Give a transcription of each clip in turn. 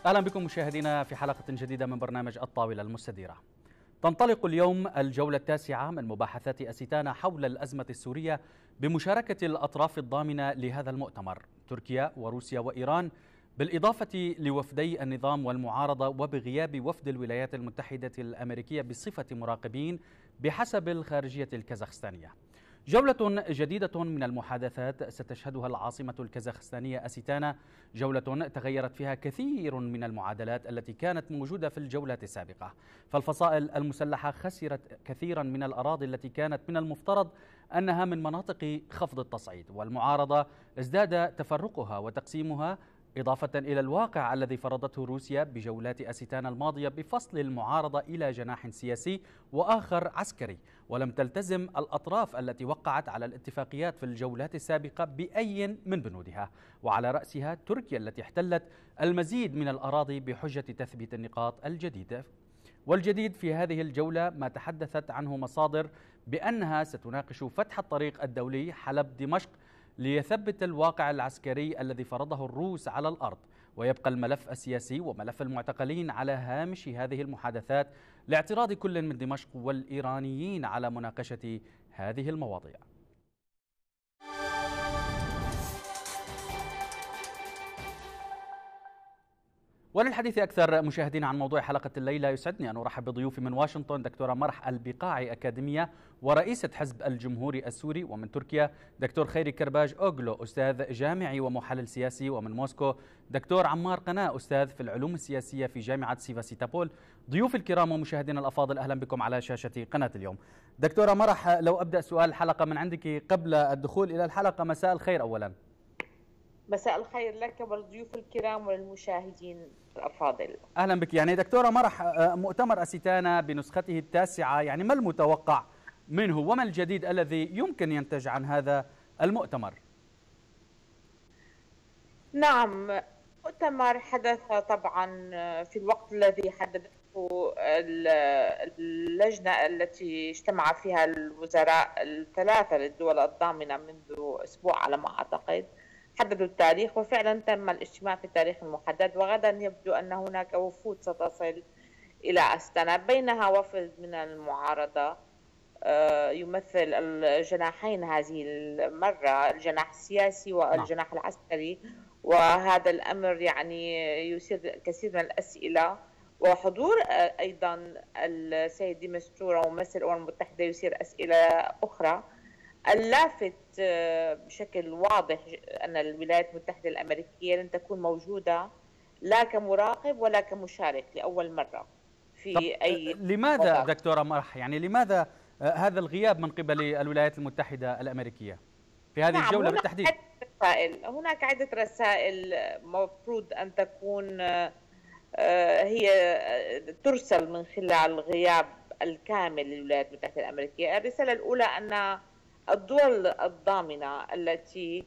أهلا بكم مشاهدينا في حلقة جديدة من برنامج الطاولة المستديرة. تنطلق اليوم الجولة التاسعة من مباحثات أستانا حول الأزمة السورية بمشاركة الأطراف الضامنة لهذا المؤتمر، تركيا وروسيا وإيران، بالإضافة لوفدي النظام والمعارضة وبغياب وفد الولايات المتحدة الأمريكية بصفة مراقبين بحسب الخارجية الكازاخستانية. جولة جديدة من المحادثات ستشهدها العاصمة الكازاخستانية أستانا، جولة تغيرت فيها كثير من المعادلات التي كانت موجودة في الجولات السابقة، فالفصائل المسلحة خسرت كثيرا من الأراضي التي كانت من المفترض أنها من مناطق خفض التصعيد، والمعارضة ازداد تفرقها وتقسيمها، إضافة إلى الواقع الذي فرضته روسيا بجولات أستانا الماضية بفصل المعارضة إلى جناح سياسي وآخر عسكري، ولم تلتزم الأطراف التي وقعت على الاتفاقيات في الجولات السابقة بأي من بنودها، وعلى رأسها تركيا التي احتلت المزيد من الأراضي بحجة تثبيت النقاط الجديدة. والجديد في هذه الجولة ما تحدثت عنه مصادر بأنها ستناقش فتح الطريق الدولي حلب دمشق ليثبت الواقع العسكري الذي فرضه الروس على الأرض، ويبقى الملف السياسي وملف المعتقلين على هامش هذه المحادثات لاعتراض كل من دمشق والإيرانيين على مناقشة هذه المواضيع. وللحديث أكثر مشاهدين عن موضوع حلقة الليلة، يسعدني أن أرحب بضيوفي من واشنطن دكتورة مرح البقاعي أكاديمية ورئيسة حزب الجمهوري السوري، ومن تركيا دكتور خيري كرباج أوغلو أستاذ جامعي ومحلل سياسي، ومن موسكو دكتور عمار قناة أستاذ في العلوم السياسية في جامعة سيفاسيتابول. ضيوف الكرام ومشاهدينا الأفاضل، أهلا بكم على شاشة قناة اليوم. دكتورة مرح، لو أبدأ سؤال الحلقة من عندك قبل الدخول إلى الحلقة. مساء الخير أولا. مساء الخير لك وللضيوف الكرام وللمشاهدين الأفاضل. أهلا بك. يعني دكتورة مرح، مؤتمر أستانا بنسخته التاسعة، يعني ما المتوقع منه وما الجديد الذي يمكن ينتج عن هذا المؤتمر؟ نعم، مؤتمر حدث طبعا في الوقت الذي حددته اللجنة التي اجتمع فيها الوزراء الثلاثة للدول الضامنة منذ أسبوع على ما أعتقد. حددوا التاريخ وفعلا تم الاجتماع في التاريخ المحدد، وغدا يبدو أن هناك وفود ستصل إلى أستانا، بينها وفد من المعارضة يمثل الجناحين هذه المرة، الجناح السياسي والجناح العسكري، وهذا الأمر يعني يثير كثير من الأسئلة، وحضور أيضا السيد دي مستورة ممثل الأمم المتحدة يثير أسئلة أخرى. اللافت بشكل واضح أن الولايات المتحدة الأمريكية لن تكون موجودة لا كمراقب ولا كمشارك لأول مرة في أي. لماذا دكتورة مرح، يعني لماذا هذا الغياب من قبل الولايات المتحدة الأمريكية في هذه الجولة بالتحديد؟ هناك عدة رسائل مفروض أن تكون هي ترسل من خلال غياب الكامل للولايات المتحدة الأمريكية. الرسالة الأولى أن الدول الضامنة التي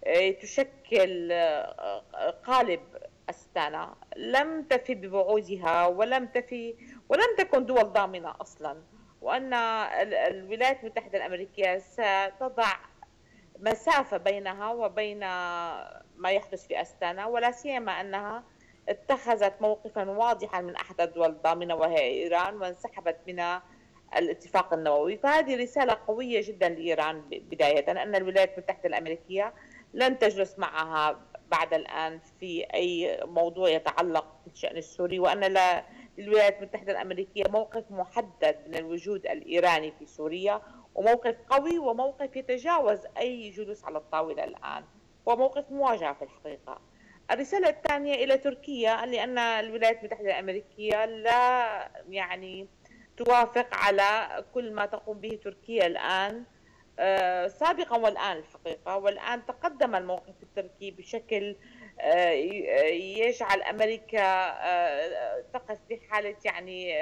تشكل قالب أستانا لم تفي بوعودها ولم تكن دول ضامنة أصلا، وأن الولايات المتحدة الأمريكية ستضع مسافة بينها وبين ما يحدث في أستانا، ولا سيما أنها اتخذت موقفا واضحا من أحد الدول الضامنة وهي إيران، وانسحبت من الاتفاق النووي. فهذه رسالة قوية جدا لإيران بداية، أن الولايات المتحدة الأمريكية لن تجلس معها بعد الآن في أي موضوع يتعلق بالشأن السوري، وأن للولايات المتحدة الأمريكية موقف محدد من الوجود الإيراني في سوريا، وموقف قوي وموقف يتجاوز أي جلوس على الطاولة الآن، وموقف مواجهة في الحقيقة. الرسالة الثانية إلى تركيا، لأن الولايات المتحدة الأمريكية لا يعني توافق على كل ما تقوم به تركيا الآن سابقا والآن الحقيقة، والآن تقدم الموقف التركي بشكل يجعل أمريكا تقف في حالة يعني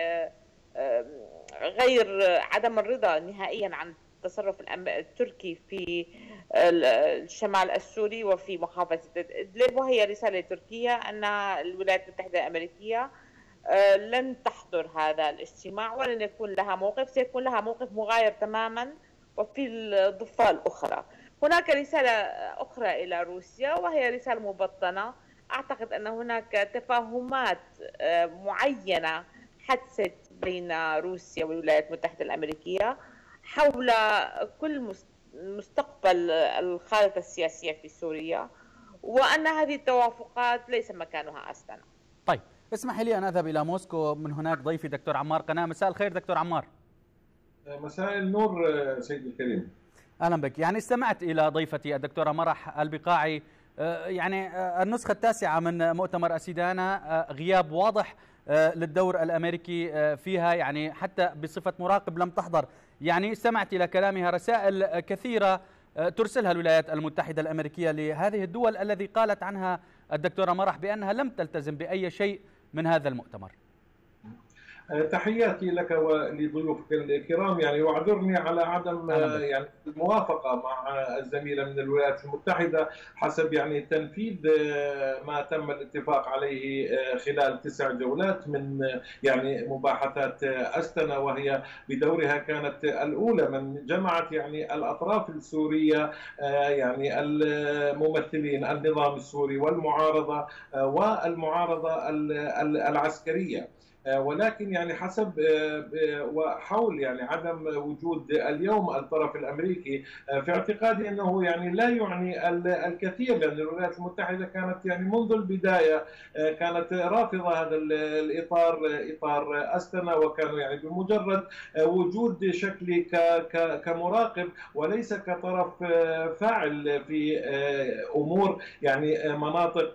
غير عدم الرضا نهائيا عن التصرف التركي في الشمال السوري وفي محافظة إدلب. وهي رسالة تركيا أن الولايات المتحدة الأمريكية لن تحضر هذا الاجتماع ولن يكون لها موقف، سيكون لها موقف مغاير تماما. وفي الضفة الأخرى هناك رسالة أخرى إلى روسيا، وهي رسالة مبطنة أعتقد أن هناك تفاهمات معينة حدثت بين روسيا والولايات المتحدة الأمريكية حول كل مستقبل الخارطة السياسية في سوريا، وأن هذه التوافقات ليس مكانها أستنا. طيب، اسمحي لي أن أذهب إلى موسكو، من هناك ضيفي دكتور عمار قناة. مساء الخير دكتور عمار. مساء النور سيدي الكريم. أهلا بك. يعني استمعت إلى ضيفتي الدكتورة مرح البقاعي، يعني النسخة التاسعة من مؤتمر أسيدانا غياب واضح للدور الأمريكي فيها، يعني حتى بصفة مراقب لم تحضر. يعني استمعت إلى كلامها، رسائل كثيرة ترسلها الولايات المتحدة الأمريكية لهذه الدول الذي قالت عنها الدكتورة مرح بأنها لم تلتزم بأي شيء من هذا المؤتمر. تحياتي لك ولضيوفك الكرام، يعني واعذرني على عدم يعني الموافقه مع الزميله من الولايات المتحده حسب يعني تنفيذ ما تم الاتفاق عليه خلال 9 جولات من يعني مباحثات أستنا، وهي بدورها كانت الاولى من جمعت يعني الاطراف السوريه، يعني الممثلين النظام السوري والمعارضه والمعارضه العسكريه. ولكن يعني حسب وحول يعني عدم وجود اليوم الطرف الامريكي في اعتقادي انه يعني لا يعني الكثير، لان الولايات المتحده كانت يعني منذ البدايه كانت رافضه هذا الاطار، اطار أستنا، وكانوا يعني بمجرد وجود شكلي كمراقب وليس كطرف فاعل في امور يعني مناطق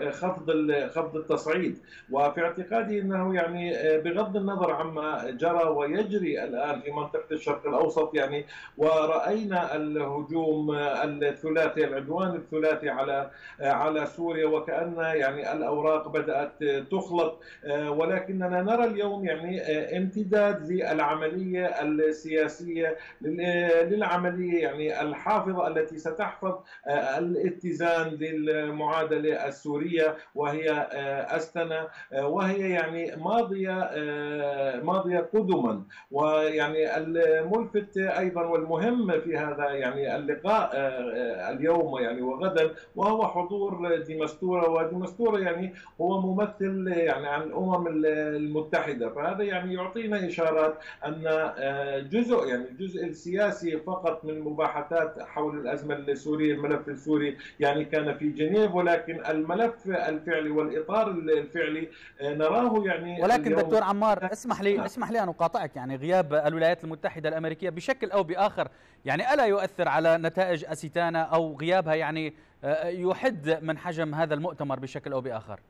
خفض التصعيد. وفي اعتقادي انه يعني بغض النظر عما جرى ويجري الآن في منطقة الشرق الأوسط، يعني ورأينا الهجوم الثلاثي، العدوان الثلاثي على سوريا، وكأن يعني الأوراق بدأت تخلط، ولكننا نرى اليوم يعني امتداد للعملية السياسية، للعملية يعني الحافظة التي ستحفظ الاتزان للمعادلة السورية، وهي أستنا، وهي يعني ماضية قدما. ويعني الملفت أيضا والمهم في هذا يعني اللقاء اليوم يعني وغدا وهو حضور دي مستورة، ودي مستورة يعني هو ممثل يعني عن الأمم المتحدة، فهذا يعني يعطينا إشارات أن الجزء السياسي فقط من مباحثات حول الأزمة السورية، الملف السوري يعني كان في جنيف، ولكن الملف الفعلي والإطار الفعلي نراه يعني. ولكن دكتور عمار، اسمح لي أن أقاطعك. يعني غياب الولايات المتحدة الأمريكية بشكل أو بآخر يعني ألا يؤثر على نتائج أسيتانا، أو غيابها يعني يحد من حجم هذا المؤتمر بشكل أو بآخر؟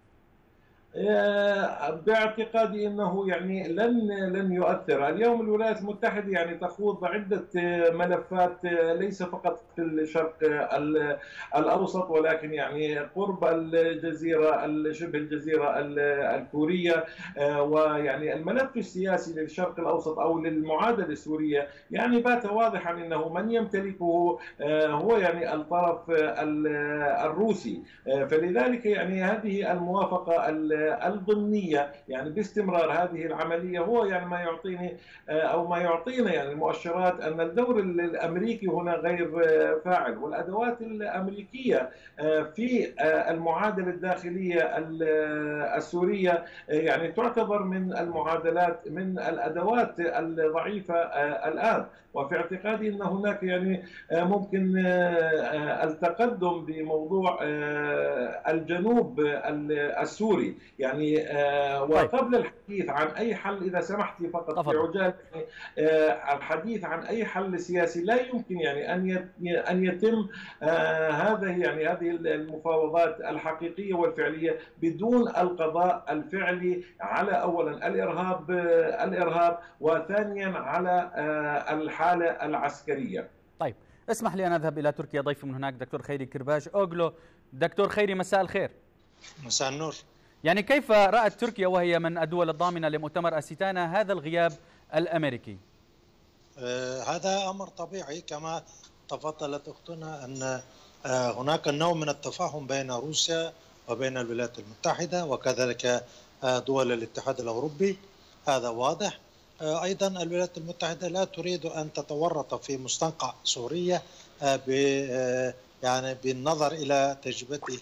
باعتقادي انه يعني لن يؤثر. اليوم الولايات المتحده يعني تخوض عده ملفات، ليس فقط في الشرق الاوسط، ولكن يعني قرب الجزيره، شبه الجزيره الكوريه، ويعني الملف السياسي للشرق الاوسط او للمعادله السوريه يعني بات واضحا انه من يمتلكه هو يعني الطرف الروسي. فلذلك يعني هذه الموافقه الضمنية يعني باستمرار هذه العملية هو يعني ما يعطيني أو ما يعطينا يعني المؤشرات أن الدور الأمريكي هنا غير فاعل، والأدوات الأمريكية في المعادلة الداخلية السورية يعني تعتبر من الأدوات الضعيفة الآن. وفي اعتقادي أن هناك يعني ممكن التقدم بموضوع الجنوب السوري يعني، وقبل الحديث عن أي حل إذا سمحتي فقط في عجالة، الحديث عن أي حل سياسي لا يمكن يعني أن يتم هذه المفاوضات الحقيقية والفعلية بدون القضاء الفعلي على أولا الإرهاب وثانيا على الحالة العسكرية. طيب، اسمح لي أن أذهب إلى تركيا. ضيف من هناك دكتور خيري كرباج أوغلو. دكتور خيري، مساء الخير. مساء النور. يعني كيف رأت تركيا وهي من الدول الضامنة لمؤتمر أسيتانا هذا الغياب الأمريكي؟ هذا أمر طبيعي كما تفضلت أختنا أن هناك نوع من التفاهم بين روسيا وبين الولايات المتحدة وكذلك دول الاتحاد الأوروبي، هذا واضح. أيضا الولايات المتحدة لا تريد أن تتورط في مستنقع سوريا يعني بالنظر إلى تجربته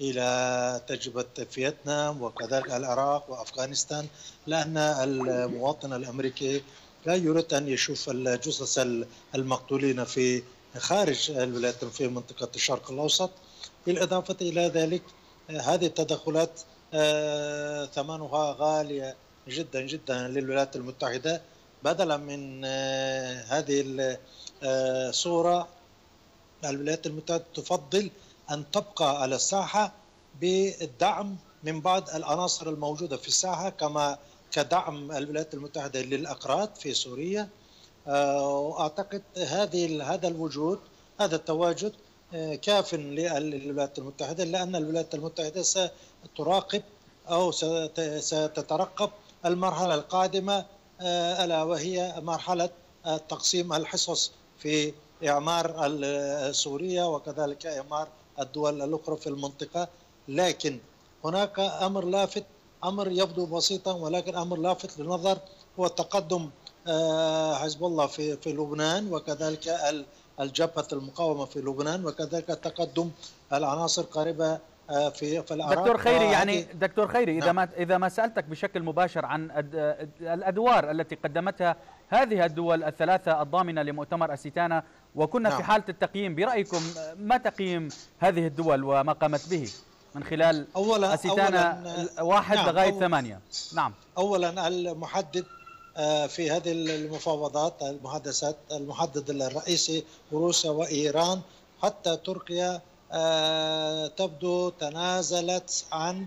إلى تجربة فيتنام وكذلك العراق وأفغانستان، لأن المواطن الأمريكي لا يريد أن يشوف الجثث المقتولين في خارج الولايات في منطقة الشرق الأوسط. بالإضافة إلى ذلك هذه التدخلات ثمنها غالية جدا جدا للولايات المتحدة. بدلا من هذه الصورة الولايات المتحدة تفضل أن تبقى على الساحة بالدعم من بعض العناصر الموجودة في الساحة، كما كدعم الولايات المتحدة للأكراد في سوريا. وأعتقد هذا الوجود، هذا التواجد كاف للولايات المتحدة، لأن الولايات المتحدة ستراقب أو ستترقب المرحلة القادمة، ألا وهي مرحلة تقسيم الحصص في إعمار سوريا وكذلك إعمار الدول الأخرى في المنطقة. لكن هناك أمر لافت، أمر يبدو بسيطا ولكن أمر لافت للنظر، هو تقدم حزب الله في لبنان وكذلك الجبهة المقاومة في لبنان وكذلك تقدم العناصر قريبة في العراق. دكتور خيري، يعني دكتور خيري، نعم. إذا ما سألتك بشكل مباشر عن الأدوار التي قدمتها هذه الدول الثلاثة الضامنة لمؤتمر أستانا، وكنا نعم. في حالة التقييم، برأيكم ما تقييم هذه الدول وما قامت به من خلال أستانا 1 نعم. لغاية 8؟ نعم. أولا المحدد في هذه المفاوضات المحادثات، المحدد الرئيسي روسيا وإيران، حتى تركيا تبدو تنازلت عن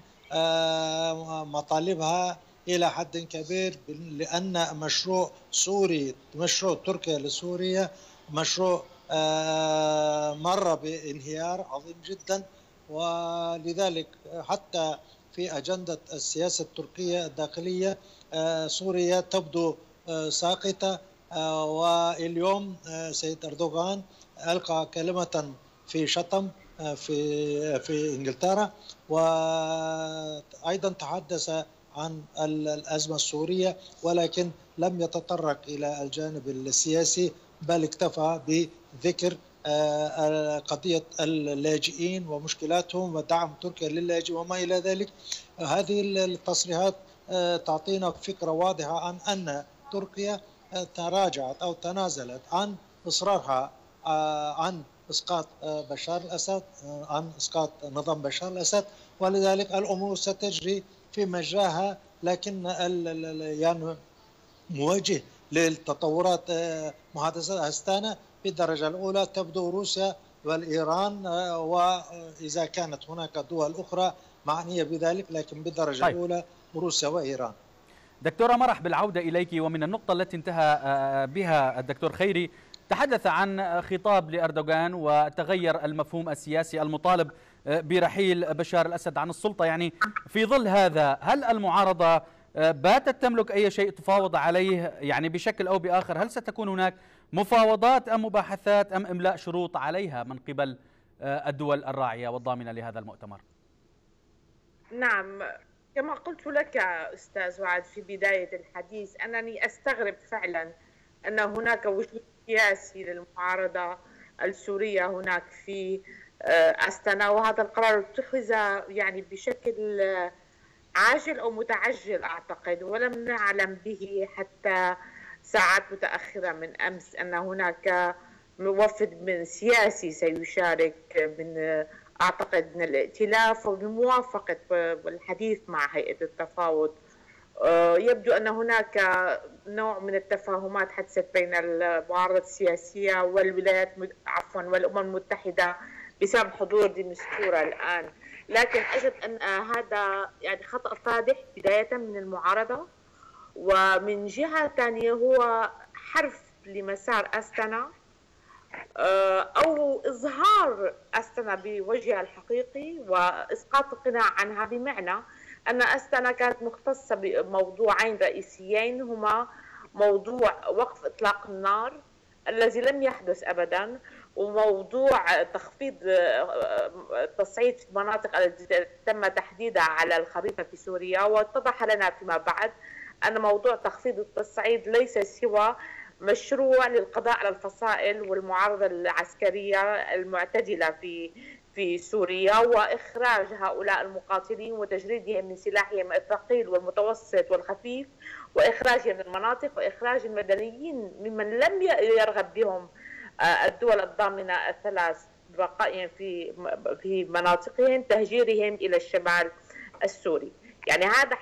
مطالبها إلى حد كبير، لأن مشروع تركيا لسوريا مشروع مر بانهيار عظيم جدا، ولذلك حتى في أجندة السياسة التركية الداخلية سوريا تبدو ساقطة. واليوم سيد أردوغان ألقى كلمة في شطم في إنجلترا، وأيضا تحدث عن الأزمة السورية، ولكن لم يتطرق إلى الجانب السياسي، بل اكتفى بذكر قضية اللاجئين ومشكلاتهم ودعم تركيا للاجئين وما إلى ذلك. هذه التصريحات تعطينا فكرة واضحة عن أن تركيا تراجعت أو تنازلت عن إصرارها عن إسقاط بشار الأسد، عن إسقاط نظام بشار الأسد، ولذلك الأمور ستجري في مجراها. لكن يعني موجه للتطورات محادثات أستانا بالدرجة الأولى تبدو روسيا والإيران، وإذا كانت هناك دول أخرى معنية بذلك، لكن بالدرجة الأولى روسيا وإيران. دكتورة مرح، بالعودة إليك، ومن النقطة التي انتهى بها الدكتور خيري، تحدث عن خطاب لأردوغان وتغير المفهوم السياسي المطالب برحيل بشار الأسد عن السلطة. يعني في ظل هذا، هل المعارضة باتت تملك أي شيء تفاوض عليه يعني بشكل أو بآخر؟ هل ستكون هناك مفاوضات أم مباحثات أم إملاء شروط عليها من قبل الدول الراعية والضامنة لهذا المؤتمر؟ نعم، كما قلت لك أستاذ وعد في بداية الحديث، أنني أستغرب فعلا أن هناك وجود سياسي للمعارضة السورية هناك في أستانا، وهذا القرار اتخذ يعني بشكل عاجل أو متعجل أعتقد، ولم نعلم به حتى ساعات متأخرة من أمس أن هناك وفد من سياسي سيشارك من أعتقد من الائتلاف وبموافقة والحديث مع هيئة التفاوض. يبدو أن هناك نوع من التفاهمات حدثت بين المعارضة السياسية والأمم المتحدة بسبب حضور دي مستورة الآن، لكن أجد أن هذا يعني خطأ فادح بداية من المعارضة، ومن جهة ثانية هو حرف لمسار أستانا أو إظهار أستانا بوجهها الحقيقي وإسقاط القناع عنها، بمعنى أن أستانا كانت مختصة بموضوعين رئيسيين، هما موضوع وقف إطلاق النار الذي لم يحدث أبدا، وموضوع تخفيض التصعيد في المناطق التي تم تحديدها على الخريطة في سوريا. واتضح لنا فيما بعد أن موضوع تخفيض التصعيد ليس سوى مشروع للقضاء على الفصائل والمعارضة العسكرية المعتدلة في سوريا وإخراج هؤلاء المقاتلين وتجريدهم من سلاحهم الثقيل والمتوسط والخفيف، وإخراجهم من المناطق، وإخراج المدنيين ممن لم يرغب بهم الدول الضامنة الثلاث بقائهم في مناطقهم، تهجيرهم إلى الشمال السوري. يعني هذا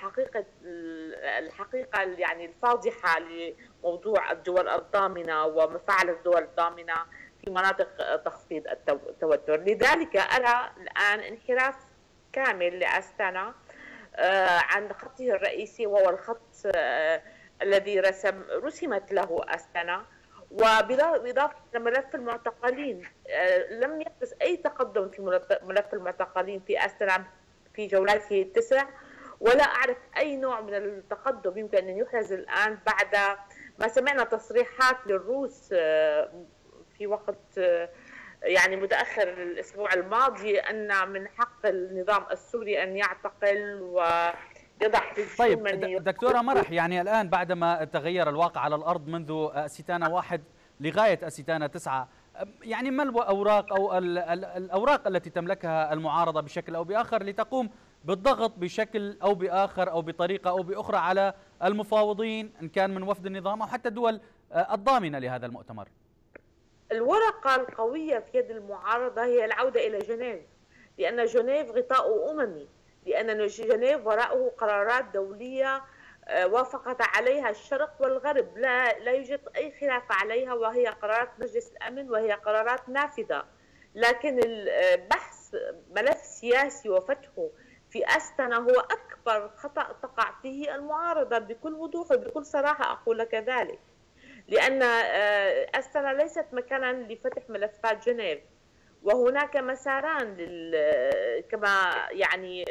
الحقيقة يعني الفاضحة لموضوع الدول الضامنة ومفاعل الدول الضامنة في مناطق تخفيض التوتر. لذلك أرى الآن انحراف كامل لأستانا عن خطه الرئيسي، وهو الخط الذي رسمت له أستانا. وبإضافة لملف المعتقلين، لم يحدث أي تقدم في ملف المعتقلين في أستانا في جولاته التسع، ولا أعرف أي نوع من التقدم يمكن أن يحرز الآن بعد ما سمعنا تصريحات للروس في وقت يعني متأخر الأسبوع الماضي أن من حق النظام السوري أن يعتقل ويضع في طيب دكتورة مرح، يعني الآن بعدما تغير الواقع على الأرض منذ أستانا 1 لغاية أستانا 9، يعني ما الأوراق أو الأوراق التي تملكها المعارضة بشكل أو بآخر لتقوم بالضغط بشكل أو بآخر أو بطريقة أو بأخرى على المفاوضين إن كان من وفد النظام أو حتى الدول الضامنة لهذا المؤتمر؟ الورقة القوية في يد المعارضة هي العودة إلى جنيف، لأن جنيف غطاء أممي، لأن جنيف وراءه قرارات دولية وافقت عليها الشرق والغرب، لا يوجد أي خلاف عليها، وهي قرارات مجلس الأمن وهي قرارات نافذة. لكن بحث ملف سياسي وفتحه في أستانا هو أكبر خطأ تقع فيه المعارضة بكل وضوح وبكل صراحة، أقول لك ذلك، لأن أستانا ليست مكانا لفتح ملفات جنيف، وهناك مساران كما يعني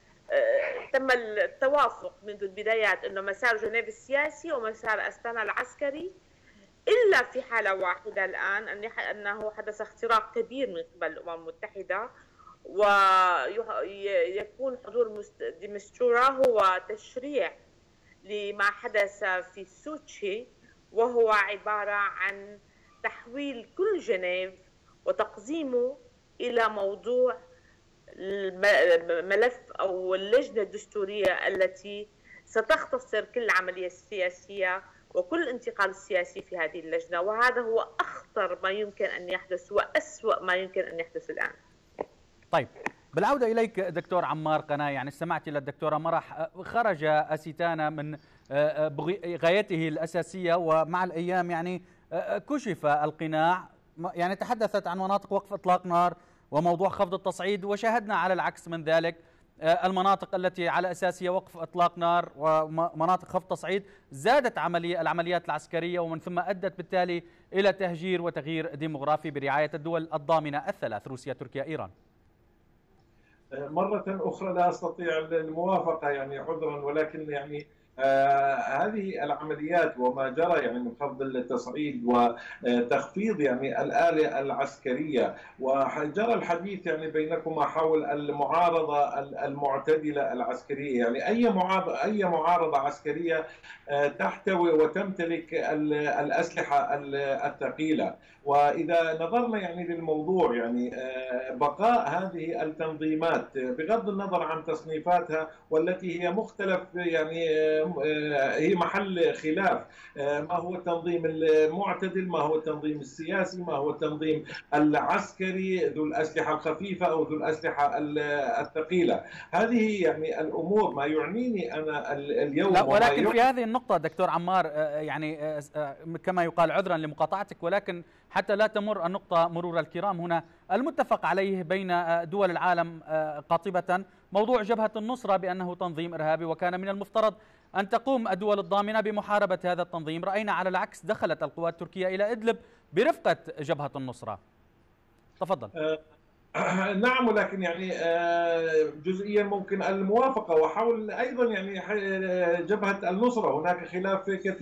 تم التوافق منذ البدايات أنه مسار جنيف السياسي ومسار أستانا العسكري، إلا في حالة واحدة الآن أنه حدث اختراق كبير من قبل الأمم المتحدة، ويكون حضور ديمستورا هو تشريع لما حدث في سوتشي، وهو عبارة عن تحويل كل جنيف وتقزيمه إلى موضوع الملف أو اللجنة الدستورية التي ستختصر كل العملية السياسية وكل الانتقال السياسي في هذه اللجنة. وهذا هو أخطر ما يمكن أن يحدث وأسوأ ما يمكن أن يحدث الآن. طيب، بالعودة إليك دكتور عمار قناة، يعني استمعت إلى الدكتورة مرح، خرج أستانا من غايته الأساسية ومع الأيام يعني كشف القناع، يعني تحدثت عن مناطق وقف إطلاق نار وموضوع خفض التصعيد، وشاهدنا على العكس من ذلك المناطق التي على أساسها وقف إطلاق نار ومناطق خفض تصعيد زادت العمليات العسكرية، ومن ثم أدت بالتالي إلى تهجير وتغيير ديموغرافي برعاية الدول الضامنة الثلاث: روسيا، تركيا، إيران. مرة أخرى لا أستطيع الموافقة يعني عذرا، ولكن يعني هذه العمليات وما جرى يعني من خفض التصعيد وتخفيض يعني الآلة العسكرية، وجرى الحديث يعني بينكما حول المعارضة المعتدلة العسكرية، يعني أي معارضة عسكرية تحتوي وتمتلك الأسلحة الثقيلة. وإذا نظرنا يعني للموضوع يعني بقاء هذه التنظيمات بغض النظر عن تصنيفاتها والتي هي مختلف، يعني هي محل خلاف، ما هو التنظيم المعتدل، ما هو التنظيم السياسي، ما هو التنظيم العسكري ذو الأسلحة الخفيفة أو ذو الأسلحة الثقيلة. هذه يعني الأمور ما يعنيني أنا اليوم. لا، ولكن في هذه النقطة دكتور عمار، يعني كما يقال عذرا لمقاطعتك، ولكن حتى لا تمر النقطة مرور الكرام، هنا المتفق عليه بين دول العالم قاطبة موضوع جبهة النصرة بأنه تنظيم إرهابي، وكان من المفترض أن تقوم الدول الضامنة بمحاربة هذا التنظيم. رأينا على العكس دخلت القوات التركية إلى إدلب برفقة جبهة النصرة. تفضل. نعم، ولكن يعني جزئيا ممكن الموافقة، وحول أيضا يعني جبهة النصرة هناك خلاف كثير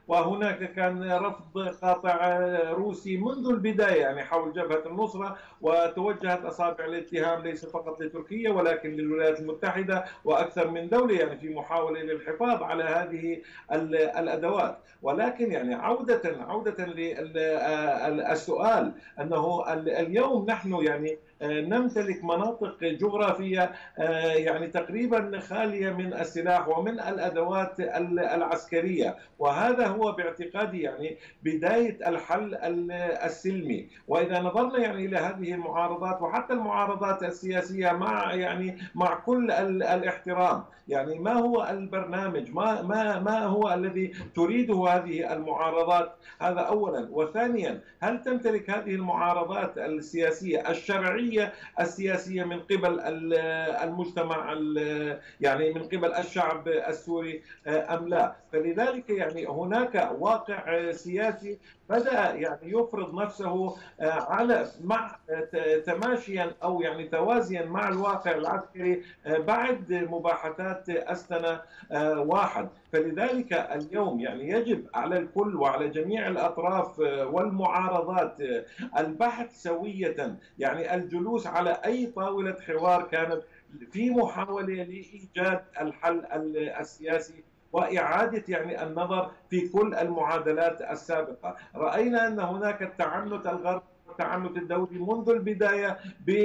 وهناك كان رفض قاطع روسي منذ البداية يعني حول جبهة النصرة، وتوجهت أصابع الاتهام ليس فقط لتركيا ولكن للولايات المتحدة وأكثر من دولة يعني في محاولة للحفاظ على هذه الأدوات. ولكن يعني عودة للسؤال، أنه اليوم نحن يعني نمتلك مناطق جغرافية يعني تقريبا خالية من السلاح ومن الأدوات العسكرية، وهذا هو باعتقادي يعني بداية الحل السلمي. وإذا نظرنا يعني إلى هذه المعارضات وحتى المعارضات السياسية مع كل الاحترام، يعني ما هو البرنامج، ما هو الذي تريده هذه المعارضات؟ هذا أولا. وثانيا، هل تمتلك هذه المعارضات السياسية الشرعية السياسية من قبل المجتمع يعني من قبل الشعب السوري أم لا؟ فلذلك يعني هناك واقع سياسي بدأ يعني يفرض نفسه مع تماشيا أو يعني توازيا مع الواقع العسكري بعد مباحثات أستنا واحد. فلذلك اليوم يعني يجب على الكل وعلى جميع الأطراف والمعارضات البحث سوية، يعني الجلوس على أي طاولة حوار كانت في محاولة لإيجاد الحل السياسي وإعادة يعني النظر في كل المعادلات السابقة. رأينا أن هناك التعنت الغربي والتعنت الدولي منذ البداية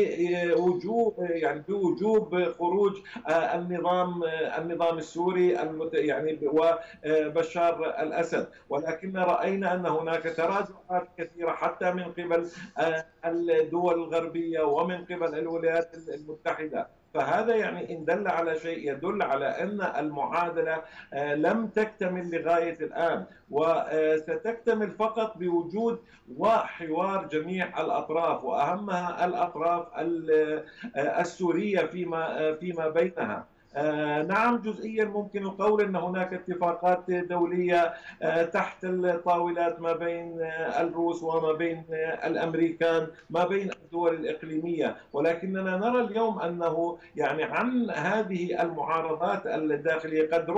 بوجوب خروج النظام السوري يعني وبشار الأسد، ولكن رأينا أن هناك تراجعات كثيرة حتى من قبل الدول الغربية ومن قبل الولايات المتحدة. فهذا يعني إن دل على شيء يدل على أن المعادلة لم تكتمل لغاية الآن، وستكتمل فقط بوجود وحوار جميع الأطراف وأهمها الأطراف السورية فيما بينها. نعم، جزئيا ممكن القول أن هناك اتفاقات دولية تحت الطاولات ما بين الروس وما بين الأمريكان، ما بين الدول الإقليمية، ولكننا نرى اليوم أنه يعني عن هذه المعارضات الداخلية قد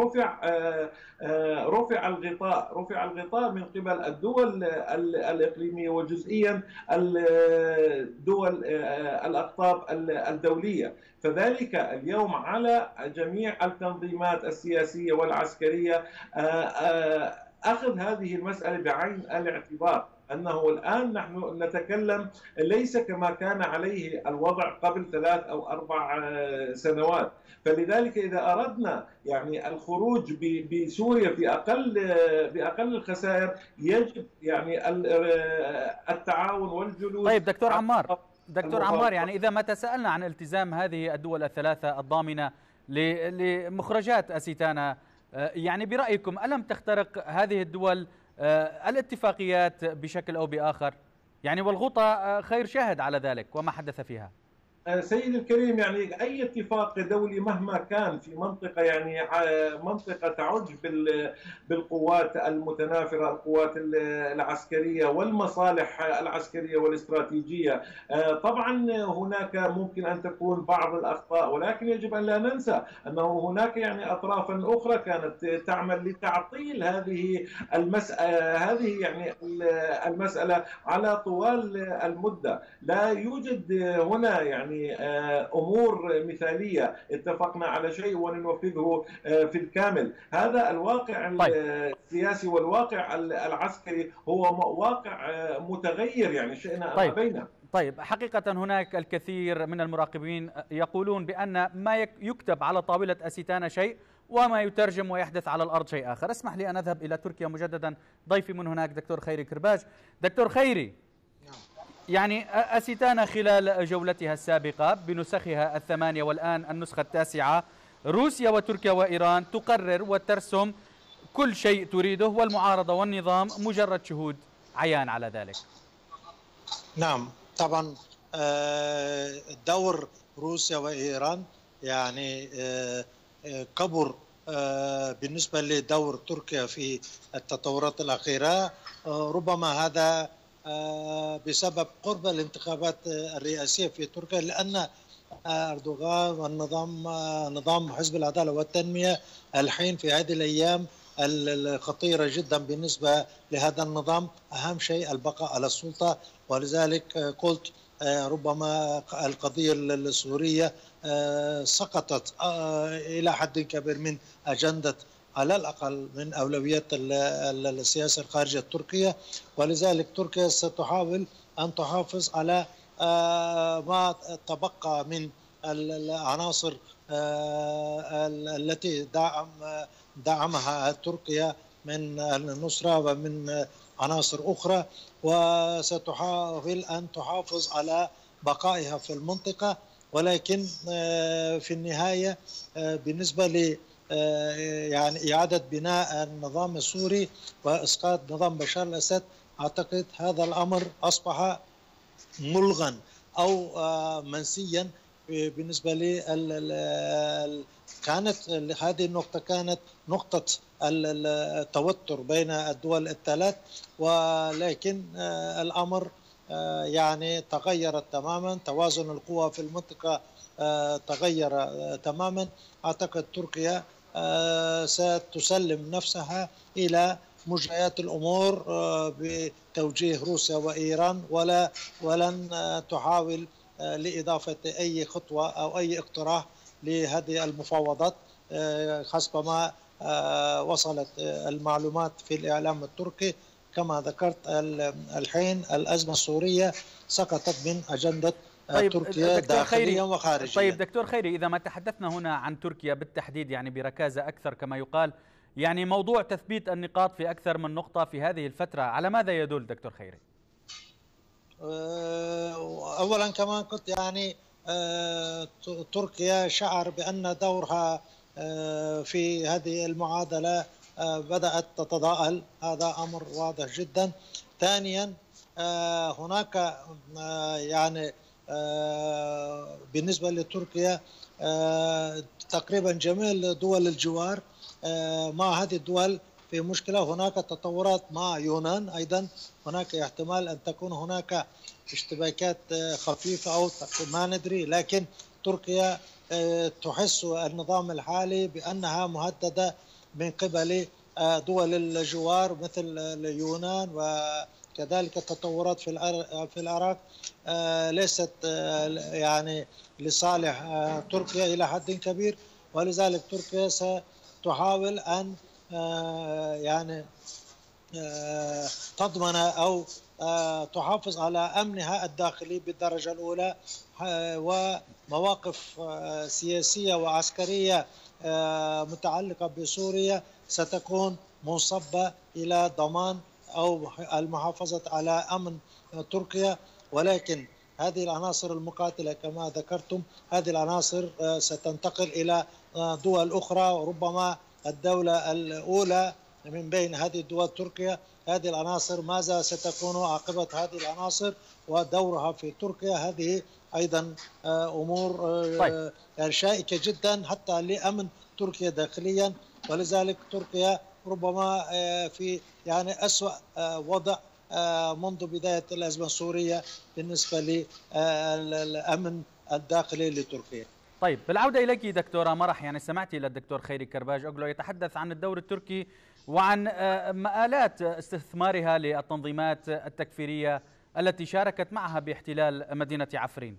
رفع الغطاء من قبل الدول الإقليمية وجزئيا الدول الأقطاب الدولية. فذلك اليوم على جميع التنظيمات السياسية والعسكرية أخذ هذه المسألة بعين الاعتبار، أنه الآن نحن نتكلم ليس كما كان عليه الوضع قبل 3 أو 4 سنوات. فلذلك إذا أردنا يعني الخروج بسوريا بأقل الخسائر يجب يعني التعاون والجلوس. طيب دكتور عمار، يعني إذا ما تساءلنا عن التزام هذه الدول الثلاثة الضامنة لمخرجات أستانا، يعني برأيكم ألم تخترق هذه الدول الاتفاقيات بشكل أو بآخر؟ يعني والغوطة خير شاهد على ذلك وما حدث فيها. سيدي الكريم، يعني أي اتفاق دولي مهما كان في منطقة يعني منطقة تعج بالقوات المتنافرة، القوات العسكرية والمصالح العسكرية والاستراتيجية، طبعا هناك ممكن أن تكون بعض الأخطاء، ولكن يجب أن لا ننسى أنه هناك يعني أطرافا أخرى كانت تعمل لتعطيل هذه المسألة على طوال المدة. لا يوجد هنا يعني أمور مثالية اتفقنا على شيء وننفذه في الكامل. هذا الواقع السياسي والواقع العسكري هو واقع متغير، يعني شئنا أم أبينا. طيب حقيقة هناك الكثير من المراقبين يقولون بأن ما يكتب على طاولة أستانا شيء وما يترجم ويحدث على الأرض شيء آخر. اسمح لي أن أذهب إلى تركيا مجددا، ضيفي من هناك دكتور خيري كرباج. دكتور خيري، يعني أستانا خلال جولتها السابقة بنسخها 8 والآن النسخة 9 روسيا وتركيا وإيران تقرر وترسم كل شيء تريده، والمعارضة والنظام مجرد شهود عيان على ذلك. نعم طبعا، دور روسيا وإيران يعني كبر بالنسبة لدور تركيا في التطورات الأخيرة. ربما هذا بسبب قرب الانتخابات الرئاسية في تركيا، لأن أردوغان والنظام نظام حزب العدالة والتنمية الحين في هذه الأيام الخطيرة جدا بالنسبة لهذا النظام. أهم شيء البقاء على السلطة، ولذلك قلت ربما القضية السورية سقطت إلى حد كبير من أجندة على الأقل من أولويات السياسة الخارجية التركية، ولذلك تركيا ستحاول أن تحافظ على ما تبقى من العناصر التي دعمها تركيا من النصرة ومن عناصر أخرى، وستحاول أن تحافظ على بقائها في المنطقة. ولكن في النهاية بالنسبة ل يعني إعادة بناء النظام السوري وإسقاط نظام بشار الأسد، أعتقد هذا الأمر أصبح ملغا أو منسيا بالنسبة لي. كانت هذه النقطة كانت نقطة التوتر بين الدول الثلاث، ولكن الأمر يعني تغير تماما، توازن القوى في المنطقة تغير تماما. أعتقد تركيا ستسلم نفسها إلى مجريات الأمور بتوجيه روسيا وإيران، ولن تحاول لإضافة أي خطوة أو أي اقتراح لهذه المفاوضات حسب ما وصلت المعلومات في الإعلام التركي. كما ذكرت الحين الأزمة السورية سقطت من أجندة تركيا داخليا وخارجيا. طيب دكتور خيري، إذا ما تحدثنا هنا عن تركيا بالتحديد يعني بركازة أكثر كما يقال، يعني موضوع تثبيت النقاط في أكثر من نقطة في هذه الفترة على ماذا يدل دكتور خيري؟ أولا كما قلت يعني تركيا شعر بأن دورها في هذه المعادلة بدأت تتضاءل، هذا أمر واضح جدا. ثانيا هناك يعني بالنسبة لتركيا تقريبا جميع دول الجوار مع هذه الدول في مشكلة. هناك تطورات مع يونان أيضا، هناك احتمال أن تكون هناك اشتباكات خفيفة أو ما ندري، لكن تركيا تحس النظام الحالي بأنها مهددة من قبل دول الجوار مثل اليونان، وكذلك التطورات في العراق ليست يعني لصالح تركيا إلى حد كبير. ولذلك تركيا ستحاول أن يعني تضمن أو تحافظ على أمنها الداخلي بالدرجة الأولى، ومواقف سياسية وعسكرية متعلقة بسوريا ستكون منصبة إلى ضمان أو المحافظة على أمن تركيا. ولكن هذه العناصر المقاتلة كما ذكرتم، هذه العناصر ستنتقل إلى دول أخرى، وربما الدولة الأولى من بين هذه الدول تركيا. هذه العناصر ماذا ستكون عاقبة هذه العناصر ودورها في تركيا؟ هذه أيضا أمور شائكة جدا حتى لأمن تركيا داخليا. ولذلك تركيا ربما في يعني أسوأ وضع منذ بداية الأزمة السورية بالنسبة للأمن الداخلي لتركيا. طيب بالعودة إليك دكتورة مرح، يعني سمعتي إلى الدكتور خيري كرباج أوغلو يتحدث عن الدور التركي وعن مآلات استثمارها للتنظيمات التكفيرية التي شاركت معها باحتلال مدينة عفرين.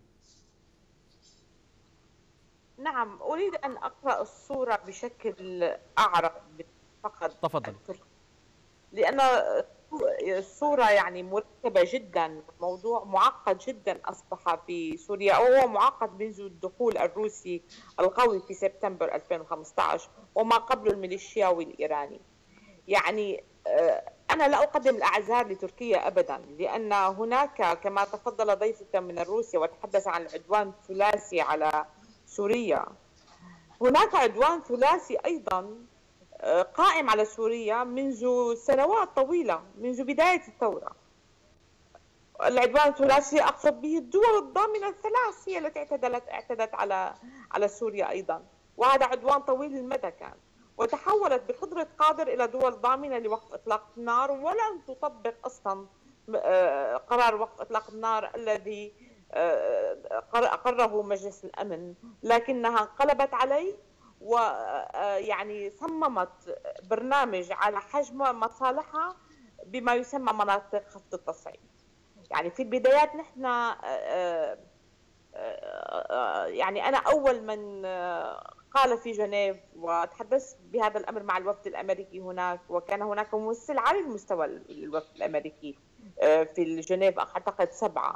نعم، أريد أن أقرأ الصورة بشكل أعرف فقط. تفضل. لأن الصورة يعني مركبة جدا، موضوع معقد جدا أصبح في سوريا، أو هو معقد منذ الدخول الروسي القوي في سبتمبر 2015 وما قبل الميليشياوي الإيراني. يعني أنا لا أقدم الأعذار لتركيا أبدا، لأن هناك كما تفضل ضيفك من روسيا وتحدث عن العدوان الثلاثي على سوريا، هناك عدوان ثلاثي أيضا قائم على سوريا منذ سنوات طويلة، منذ بداية الثورة. العدوان الثلاثي أقصد به الدول الضامنة الثلاث هي التي اعتدت على سوريا أيضا، وهذا عدوان طويل المدى كان، وتحولت بقدرة قادر إلى دول ضامنة لوقف إطلاق النار، ولن تطبق أصلا قرار وقف إطلاق النار الذي أقره مجلس الأمن، لكنها انقلبت عليه ويعني صممت برنامج على حجم مصالحها بما يسمى مناطق خفض التصعيد. يعني في البدايات نحن يعني أنا أول من قال في جنيف وتحدثت بهذا الأمر مع الوفد الأمريكي هناك، وكان هناك ممثل على المستوى الوفد الأمريكي في جنيف أعتقد 7.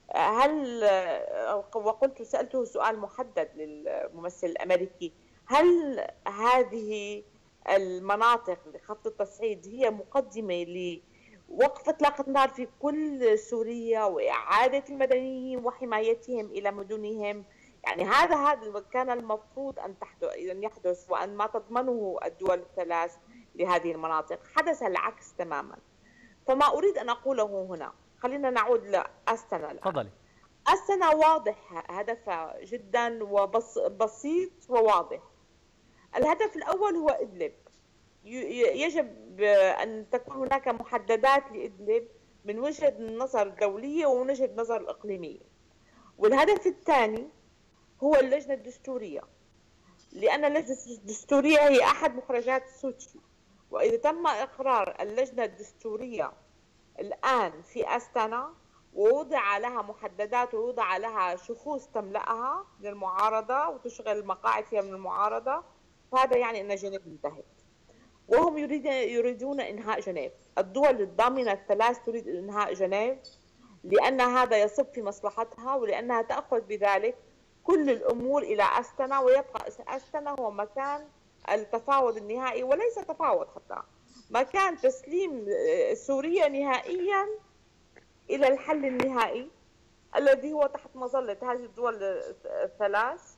وقلت سألته سؤال محدد للممثل الأمريكي: هل هذه المناطق لخفض التصعيد هي مقدمة لوقف إطلاق النار في كل سوريا وإعادة المدنيين وحمايتهم إلى مدنهم؟ يعني هذا كان المفروض أن يحدث، وأن ما تضمنه الدول الثلاث لهذه المناطق. حدث العكس تماما. فما أريد أن أقوله هنا، خلينا نعود لأستنا الآن. تفضلي. أستنا واضح هدفها جدا وبسيط وواضح. الهدف الأول هو إدلب. يجب أن تكون هناك محددات لإدلب من وجهة النظر الدولية ومن وجهة النظر الإقليمية. والهدف الثاني هو اللجنة الدستورية، لأن اللجنة الدستورية هي أحد مخرجات سوتشي، وإذا تم إقرار اللجنة الدستورية الآن في أستنا ووضع لها محددات ووضع لها شخوص تملأها للمعارضة وتشغل المقاعد فيها من المعارضة، فهذا يعني أن جنيف انتهت. وهم يريدون إنهاء جنيف. الدول الضامنة الثلاث تريد إنهاء جنيف لأن هذا يصب في مصلحتها، ولأنها تأخذ بذلك كل الأمور إلى أستنا، ويبقى أستنا هو مكان التفاوض النهائي، وليس تفاوض حتى، مكان تسليم سوريا نهائيا إلى الحل النهائي الذي هو تحت مظلة هذه الدول الثلاث.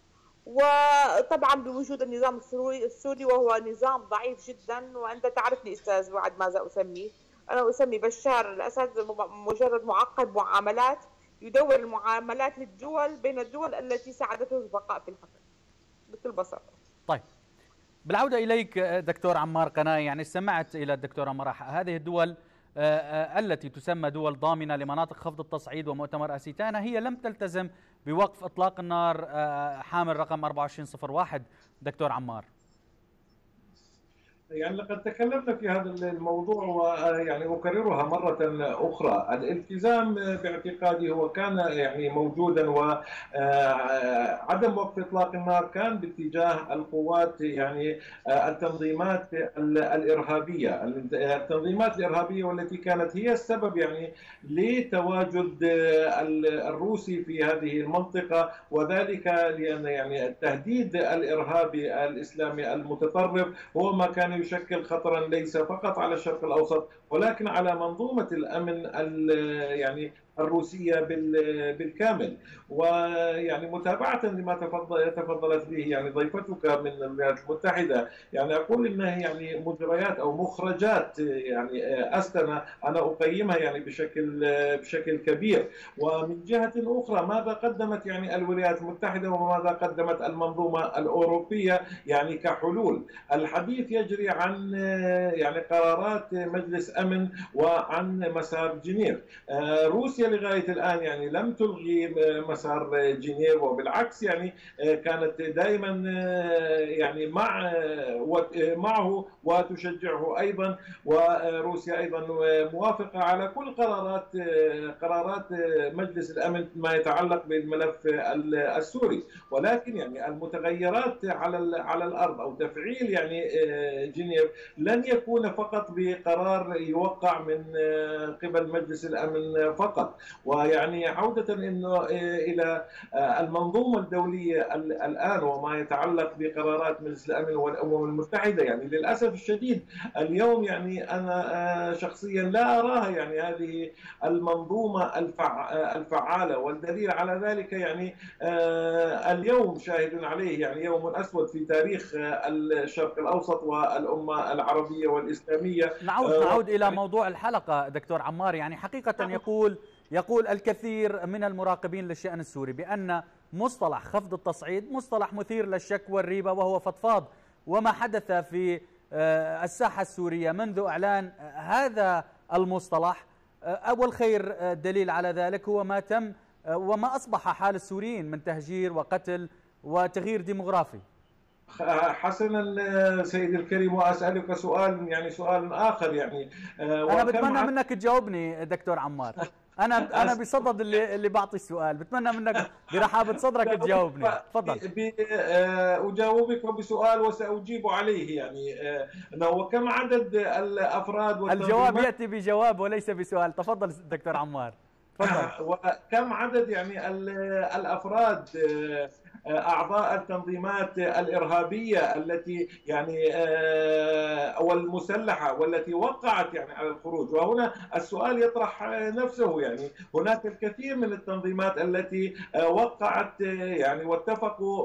وطبعا بوجود النظام السوري وهو نظام ضعيف جدا. وأنت تعرفني أستاذ وعد ماذا أسميه؟ أنا أسمي بشار الأسد مجرد معقد معاملات يدور المعاملات للدول بين الدول التي ساعدته البقاء في الحكم بكل بساطة. طيب، بالعودة إليك دكتور عمار قناي، يعني استمعت إلى الدكتورة مراح. هذه الدول التي تسمى دول ضامنة لمناطق خفض التصعيد ومؤتمر أسيتانا هي لم تلتزم بوقف إطلاق النار حامل رقم 2401. دكتور عمار، يعني لقد تكلمنا في هذا الموضوع ويعني أكررها مرة أخرى. الالتزام باعتقادي هو كان يعني موجودا، وعدم وقف إطلاق النار كان باتجاه القوات، يعني التنظيمات الإرهابية، والتي كانت هي السبب يعني لتواجد الروسي في هذه المنطقة، وذلك لأن يعني التهديد الإرهابي الإسلامي المتطرف هو ما كان يشكل خطرا ليس فقط على الشرق الأوسط ولكن على منظومة الأمن يعني الروسية بالكامل. ويعني متابعة لما تفضلت به يعني ضيفتك من الولايات المتحدة، يعني أقول إنها يعني مجريات أو مخرجات يعني أستنا أنا أقيمها يعني بشكل كبير. ومن جهة أخرى ماذا قدمت يعني الولايات المتحدة وماذا قدمت المنظومة الأوروبية يعني كحلول؟ الحديث يجري عن يعني قرارات مجلس أمن وعن مسار جنيف. روسيا لغاية الآن يعني لم تلغي مسار جنيف، وبالعكس يعني كانت دائما يعني معه وتشجعه أيضا. وروسيا أيضا موافقة على كل قرارات مجلس الأمن ما يتعلق بالملف السوري. ولكن يعني المتغيرات على الأرض أو تفعيل يعني جنيف لن يكون فقط بقرار يوقع من قبل مجلس الأمن فقط. ويعني عودة إنه إلى المنظومة الدولية الآن وما يتعلق بقرارات مجلس الأمن والأمم المتحدة، يعني للأسف الشديد اليوم يعني أنا شخصيا لا أراها يعني هذه المنظومة الفعالة. والدليل على ذلك يعني اليوم شاهد عليه يعني يوم أسود في تاريخ الشرق الأوسط والأمة العربية والإسلامية. نعود إلى موضوع الحلقة دكتور عمار. يعني حقيقة يقول الكثير من المراقبين للشأن السوري بأن مصطلح خفض التصعيد مصطلح مثير للشك والريبة وهو فضفاض. وما حدث في الساحة السورية منذ إعلان هذا المصطلح أول خير دليل على ذلك هو ما تم وما أصبح حال السوريين من تهجير وقتل وتغيير ديموغرافي. حسنا سيدي الكريم، وأسألك سؤال يعني سؤال آخر يعني أنا بتمنى منك تجاوبني دكتور عمار. أنا بصدد اللي بعطي السؤال، بتمنى منك برحابة صدرك تجاوبني. تفضل. أجاوبك بسؤال وسأجيب عليه يعني وكم عدد الأفراد الجواب يأتي بجواب وليس بسؤال. تفضل دكتور عمار، تفضل. وكم عدد يعني الأفراد أعضاء التنظيمات الإرهابية التي يعني أو المسلحة والتي وقعت يعني على الخروج؟ وهنا السؤال يطرح نفسه، يعني هناك الكثير من التنظيمات التي وقعت يعني واتفقوا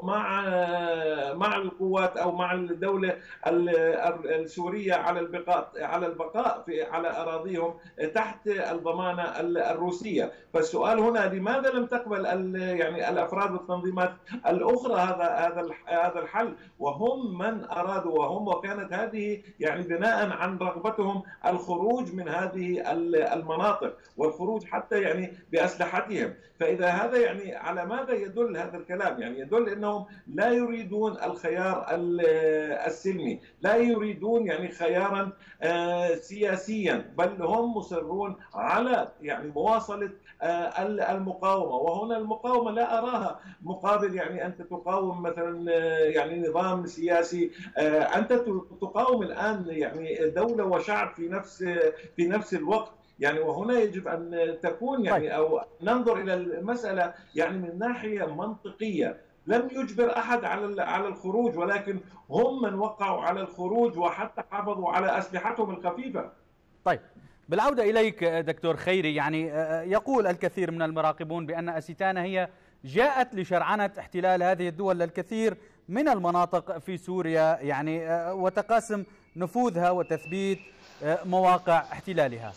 مع القوات أو مع الدولة السورية على البقاء على أراضيهم تحت الضمانة الروسية. فالسؤال هنا لماذا لم تقبل يعني الأفراد والتنظيمات الأخرى هذا الحل، وهم من أرادوا وكانت هذه يعني بناء عن رغبتهم الخروج من هذه المناطق والخروج حتى يعني بأسلحتهم. فإذا هذا يعني على ماذا يدل هذا الكلام؟ يعني يدل أنهم لا يريدون الخيار السلمي، لا يريدون يعني خيارا سياسيا، بل هم مصرون على يعني مواصلة المقاومة. وهنا المقاومة لا أراها مقابل يعني أنت تقاوم مثلا يعني نظام سياسي، أنت تقاوم الآن يعني دولة وشعب في نفس الوقت يعني. وهنا يجب أن تكون يعني أو ننظر إلى المسألة يعني من ناحية منطقية. لم يجبر أحد على الخروج، ولكن هم من وقعوا على الخروج وحتى حافظوا على أسلحتهم الخفيفة. طيب، بالعودة إليك دكتور خيري، يعني يقول الكثير من المراقبون بأن أستانا هي جاءت لشرعنة احتلال هذه الدول للكثير من المناطق في سوريا، يعني وتقاسم نفوذها وتثبيت مواقع احتلالها.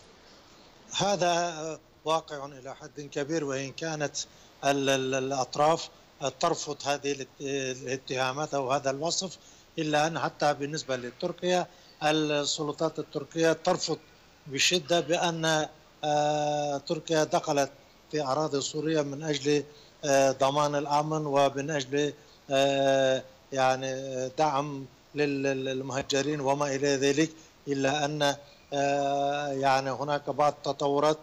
هذا واقع إلى حد كبير، وإن كانت الأطراف ترفض هذه الاتهامات أو هذا الوصف، إلا أن حتى بالنسبة لتركيا السلطات التركية ترفض بشدة بأن تركيا دخلت في أراضي سوريا من أجل ضمان الأمن ومن أجل يعني دعم للمهجرين وما إلى ذلك. إلا أن يعني هناك بعض التطورات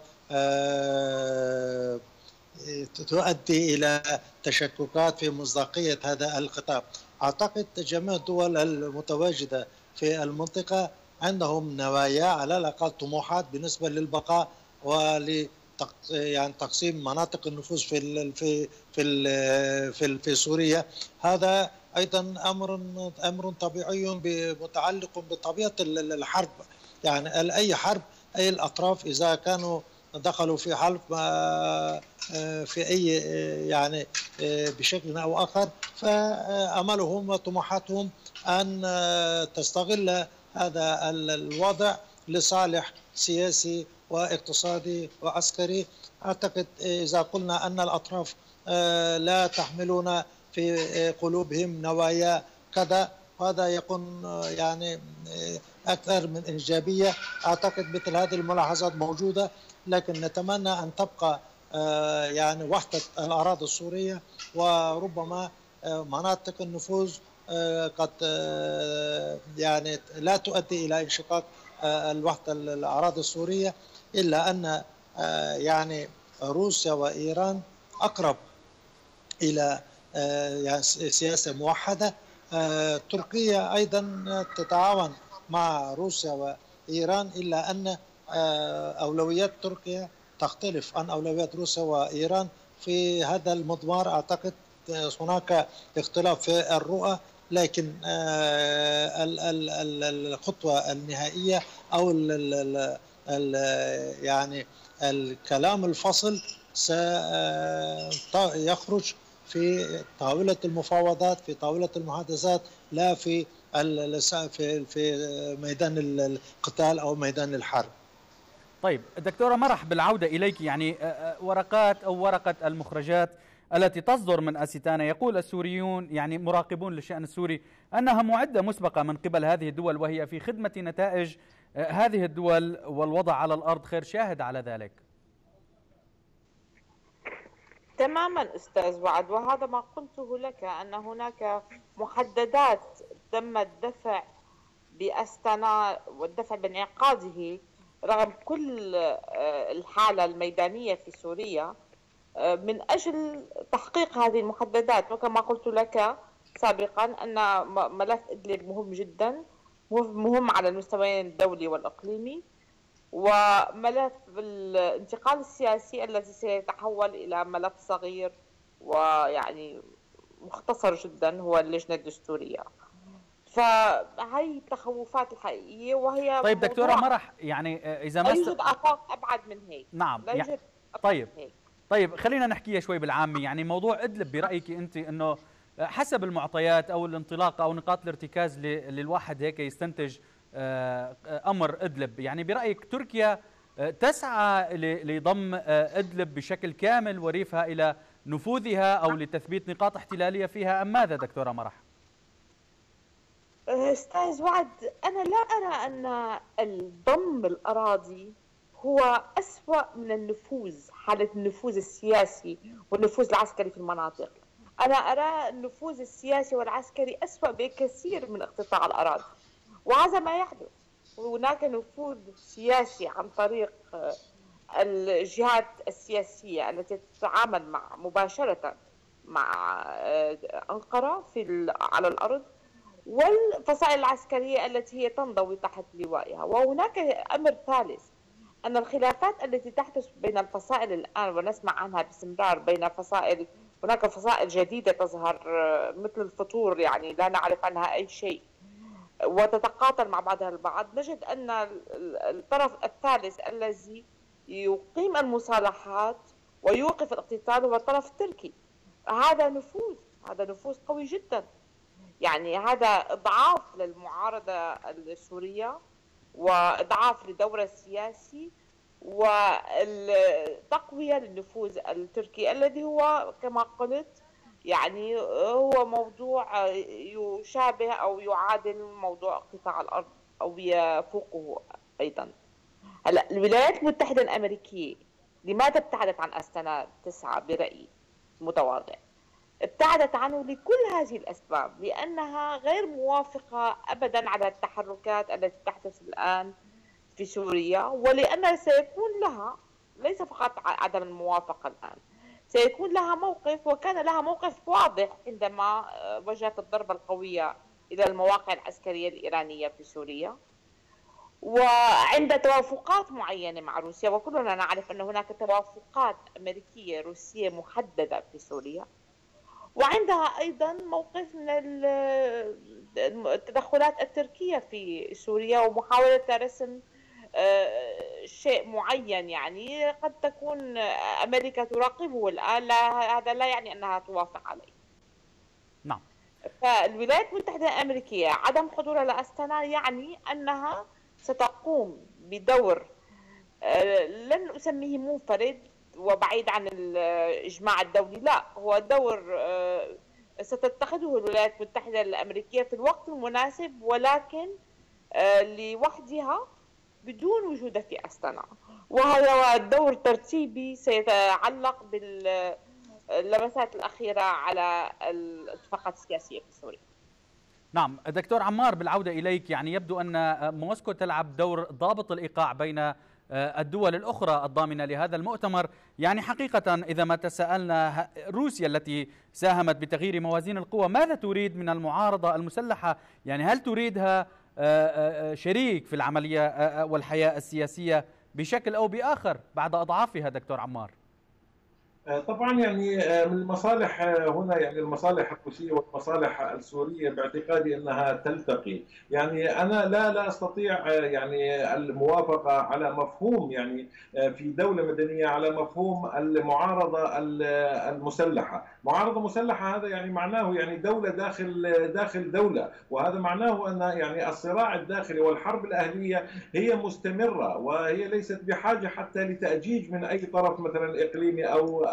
تؤدي إلى تشككات في مصداقية هذا الخطاب. أعتقد جميع الدول المتواجدة في المنطقة عندهم نوايا، على الأقل طموحات بالنسبة للبقاء يعني تقسيم مناطق النفوذ في سوريا. هذا أيضا أمر طبيعي متعلق بطبيعة الحرب. يعني أي حرب، أي الأطراف إذا كانوا دخلوا في حرب في أي يعني بشكل أو آخر، فأملهم وطموحاتهم أن تستغل هذا الوضع لصالح سياسي واقتصادي وعسكري. أعتقد إذا قلنا أن الأطراف لا تحملون في قلوبهم نوايا كذا، وهذا يكون يعني أكثر من إيجابية. أعتقد مثل هذه الملاحظات موجودة، لكن نتمنى أن تبقى يعني وحدة الأراضي السورية، وربما مناطق النفوذ قد يعني لا تؤدي إلى انشقاق الوحدة الأراضي السورية. إلا أن يعني روسيا وإيران أقرب إلى يعني سياسة موحدة. تركيا أيضا تتعاون مع روسيا وإيران، إلا أن أولويات تركيا تختلف عن أولويات روسيا وإيران في هذا المضمار. أعتقد هناك اختلاف في الرؤى، لكن الخطوة النهائية أو يعني الكلام الفصل سيخرج في طاولة المفاوضات، في طاولة المحادثات، لا في ميدان القتال أو ميدان الحرب. طيب دكتورة مرح، بالعودة إليك، يعني ورقة المخرجات التي تصدر من أستانا، يقول السوريون يعني مراقبون للشأن السوري أنها معدة مسبقة من قبل هذه الدول، وهي في خدمة نتائج هذه الدول، والوضع على الأرض خير شاهد على ذلك. تماما أستاذ وعد، وهذا ما قلته لك، أن هناك محددات تم الدفع بأستنا والدفع بانعقاده رغم كل الحالة الميدانية في سوريا من أجل تحقيق هذه المحددات. وكما قلت لك سابقا أن ملف إدلب مهم جدا، مهم على المستويين الدولي والإقليمي، وملف الانتقال السياسي الذي سيتحول إلى ملف صغير ويعني مختصر جدا هو اللجنة الدستورية. فهي التخوفات الحقيقية، وهي طيب دكتورة مرح، يعني إذا ما لا يوجد آفاق أبعد من هيك. نعم لا يوجد طيب من هيك. طيب خلينا نحكيها شوي بالعامي. يعني موضوع إدلب برأيك أنت أنه حسب المعطيات أو الانطلاق أو نقاط الارتكاز للواحد هيك يستنتج أمر إدلب، يعني برأيك تركيا تسعى لضم إدلب بشكل كامل وريفها إلى نفوذها أو لتثبيت نقاط احتلالية فيها أم ماذا دكتورة مرح؟ أستاذ وعد، أنا لا أرى أن الضم الأراضي هو أسوأ من النفوذ، حالة النفوذ السياسي والنفوذ العسكري في المناطق. أنا أرى النفوذ السياسي والعسكري أسوأ بكثير من اقتطاع الأراضي، وهذا ما يحدث. هناك نفوذ سياسي عن طريق الجهات السياسية التي تتعامل مباشرة مع أنقرة على الأرض، والفصائل العسكرية التي هي تنضوي تحت لوائها. وهناك أمر ثالث، أن الخلافات التي تحدث بين الفصائل الآن ونسمع عنها باستمرار بين فصائل، هناك فصائل جديدة تظهر مثل الفطور، يعني لا نعرف عنها أي شيء وتتقاتل مع بعضها البعض. نجد أن الطرف الثالث الذي يقيم المصالحات ويوقف الاقتتال هو الطرف التركي. هذا نفوذ قوي جدا، يعني هذا إضعاف للمعارضة السورية وإضعاف لدور السياسي والتقوية للنفوذ التركي الذي هو كما قلت يعني هو موضوع يشابه أو يعادل موضوع اقتطاع الأرض أو يفوقه أيضا. هلا الولايات المتحدة الأمريكية لماذا ابتعدت عن أستنا 9 برأيي متواضع؟ ابتعدت عنه لكل هذه الأسباب، لأنها غير موافقة أبدا على التحركات التي تحدث الآن في سوريا، ولأن سيكون لها ليس فقط عدم الموافقة الآن، سيكون لها موقف، وكان لها موقف واضح عندما وجهت الضربة القوية إلى المواقع العسكرية الإيرانية في سوريا، وعند توافقات معينة مع روسيا. وكلنا نعرف أن هناك توافقات أمريكية روسية محددة في سوريا، وعندها أيضا موقف من التدخلات التركية في سوريا ومحاولة رسم شيء معين، يعني قد تكون أمريكا تراقبه الآن، هذا لا يعني أنها توافق عليه. نعم. فالولايات المتحدة الأمريكية عدم حضورها لأستنا يعني أنها ستقوم بدور لن أسميه منفرد وبعيد عن الإجماع الدولي، لا، هو دور ستتخذه الولايات المتحدة الأمريكية في الوقت المناسب، ولكن لوحدها بدون وجودها في أستنا. وهذا دور ترتيبي سيتعلق باللمسات الأخيرة على الاتفاقات السياسية في سوريا. نعم دكتور عمار، بالعودة إليك، يعني يبدو أن موسكو تلعب دور ضابط الإيقاع بين الدول الأخرى الضامنة لهذا المؤتمر. يعني حقيقة إذا ما تساءلنا، روسيا التي ساهمت بتغيير موازين القوى ماذا تريد من المعارضة المسلحة؟ يعني هل تريدها شريك في العملية والحياة السياسية بشكل أو بآخر بعد أضعافها دكتور عمار؟ طبعا يعني من المصالح هنا، يعني المصالح الروسيه والمصالح السوريه باعتقادي انها تلتقي. يعني انا لا استطيع يعني الموافقه على مفهوم، يعني في دوله مدنيه، على مفهوم المعارضه المسلحه. معارضه مسلحه هذا يعني معناه يعني دوله داخل دوله، وهذا معناه ان يعني الصراع الداخلي والحرب الاهليه هي مستمره، وهي ليست بحاجه حتى لتأجيج من اي طرف مثلا اقليمي او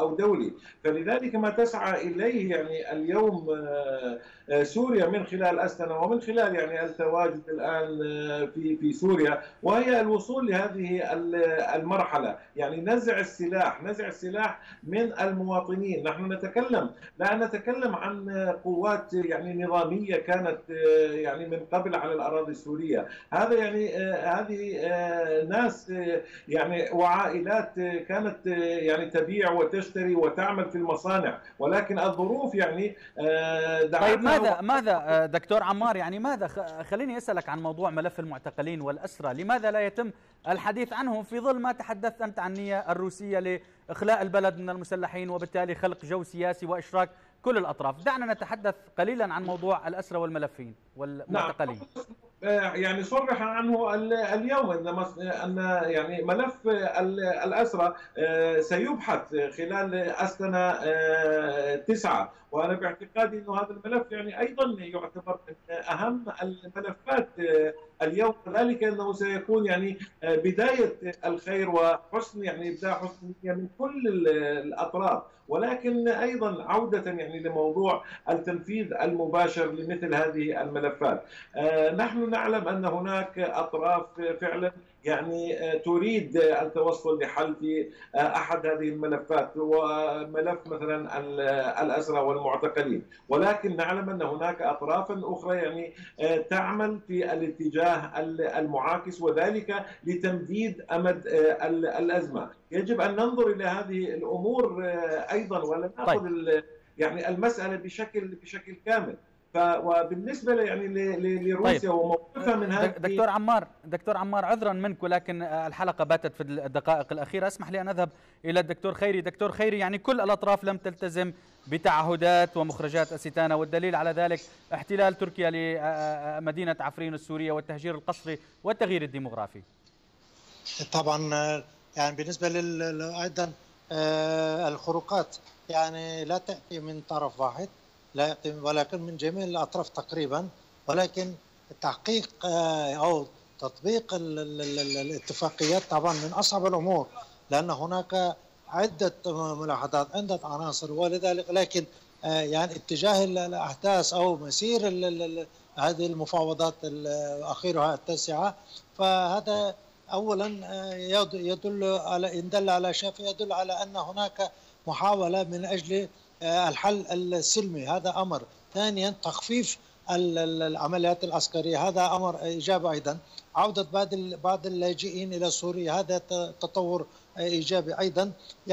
أو دولي. فلذلك ما تسعى إليه يعني اليوم سوريا من خلال أستنا ومن خلال يعني التواجد الآن في سوريا، وهي الوصول لهذه المرحلة، يعني نزع السلاح من المواطنين. نحن لا نتكلم عن قوات يعني نظامية كانت يعني من قبل على الأراضي السورية. هذا يعني هذه ناس يعني وعائلات كانت يعني تبيع وتشتري وتعمل في المصانع، ولكن الظروف يعني دعتها. طيب ماذا دكتور عمار، يعني ماذا خليني أسألك عن موضوع ملف المعتقلين والأسرى، لماذا لا يتم الحديث عنهم في ظل ما تحدثت أنت عن النية الروسية لإخلاء البلد من المسلحين وبالتالي خلق جو سياسي وإشراك كل الأطراف؟ دعنا نتحدث قليلا عن موضوع الأسرى والملفين والمعتقلين. يعني صرح عنه اليوم أن يعني ملف الأسرى سيبحث خلال أستنا 9، وأنا باعتقادي أنه هذا الملف يعني أيضا يعتبر من أهم الملفات اليوم، ذلك أنه سيكون يعني بداية الخير وحسن يعني إبداع حسن من كل الأطراف، ولكن أيضا عودة يعني لموضوع التنفيذ المباشر لمثل هذه الملفات. نحن نعلم أن هناك أطراف فعلا يعني تريد التوصل لحل في أحد هذه الملفات، وملف مثلا الأسرى والمعتقلين، ولكن نعلم أن هناك أطراف أخرى يعني تعمل في الاتجاه المعاكس، وذلك لتمديد أمد الأزمة. يجب أن ننظر إلى هذه الأمور أيضا ولا نأخذ يعني المسألة بشكل كامل. وبالنسبه يعني لروسيا وموقفها من هذه. دكتور عمار عذرا منك، ولكن الحلقه باتت في الدقائق الاخيره، اسمح لي ان اذهب الى الدكتور خيري. دكتور خيري، يعني كل الاطراف لم تلتزم بتعهدات ومخرجات أستانا، والدليل على ذلك احتلال تركيا لمدينه عفرين السوريه والتهجير القسري والتغيير الديموغرافي. طبعا يعني بالنسبه ايضا الخروقات يعني لا تاتي من طرف واحد، ولكن من جميع الأطراف تقريبا، ولكن تحقيق أو تطبيق الاتفاقيات طبعا من أصعب الأمور، لأن هناك عدة ملاحظات، عدة عناصر، ولذلك لكن يعني اتجاه الأحداث أو مسير هذه المفاوضات أخيرها 9، فهذا أولا يدل على إن دل على شيء يدل على أن هناك محاولة من أجل الحل السلمي، هذا أمر. ثانيا تخفيف العمليات العسكرية، هذا أمر إيجابي أيضا. عودة بعض اللاجئين إلى سوريا، هذا تطور إيجابي أيضا.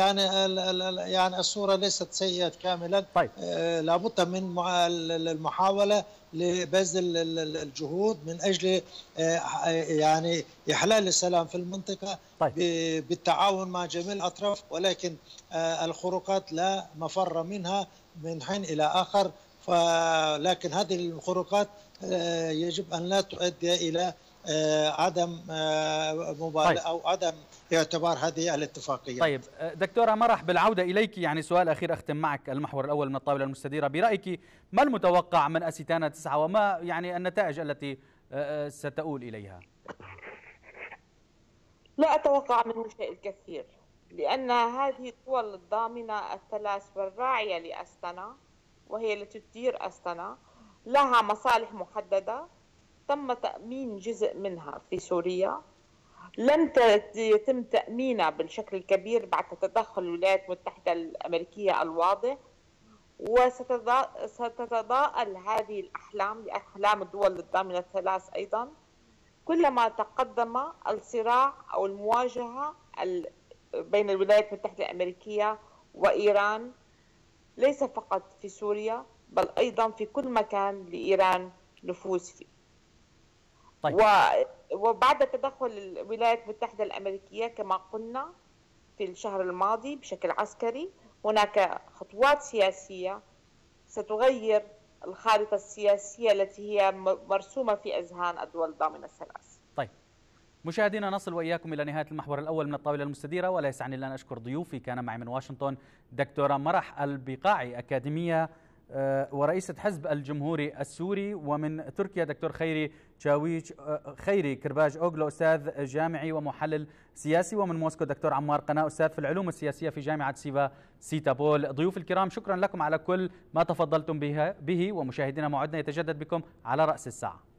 يعني الصورة ليست سيئة كاملا. طيب. لابد من المحاولة لبذل الجهود من أجل يعني إحلال السلام في المنطقة. طيب. بالتعاون مع جميع الأطراف، ولكن الخروقات لا مفر منها من حين إلى آخر. لكن هذه الخروقات يجب أن لا تؤدي إلى عدم مبالاة أو عدم اعتبار هذه الاتفاقية. طيب دكتورة مرح، بالعودة إليك، يعني سؤال أخير أختم معك المحور الأول من الطاولة المستديرة. برأيك ما المتوقع من أستانا 9 وما يعني النتائج التي ستؤول إليها؟ لا أتوقع منه شيء الكثير، لأن هذه الدول الضامنة الثلاث والراعية لأستنا، وهي التي تدير أستنا، لها مصالح محددة تم تأمين جزء منها في سوريا، لن يتم تأمينها بالشكل الكبير بعد تدخل الولايات المتحدة الأمريكية الواضح، وستتضاءل هذه الأحلام لأحلام الدول الضامنة الثلاث أيضا كلما تقدم الصراع أو المواجهة بين الولايات المتحدة الأمريكية وإيران، ليس فقط في سوريا بل أيضا في كل مكان لإيران نفوذ فيه. طيب. وبعد تدخل الولايات المتحدة الأمريكية كما قلنا في الشهر الماضي بشكل عسكري، هناك خطوات سياسية ستغير الخارطة السياسية التي هي مرسومة في أذهان الدول الضامنة الثلاث. طيب مشاهدينا، نصل وإياكم إلى نهاية المحور الأول من الطاولة المستديرة، ولا يسعني إلا أن أشكر ضيوفي. كان معي من واشنطن دكتورة مرح البقاعي، أكاديمية ورئيسة حزب الجمهوري السوري، ومن تركيا دكتور خيري كرباج أوغلو، أستاذ جامعي ومحلل سياسي، ومن موسكو دكتور عمار قناة، أستاذ في العلوم السياسية في جامعة سيتابول. ضيوف الكرام، شكرا لكم على كل ما تفضلتم به، ومشاهدينا موعدنا يتجدد بكم على رأس الساعة.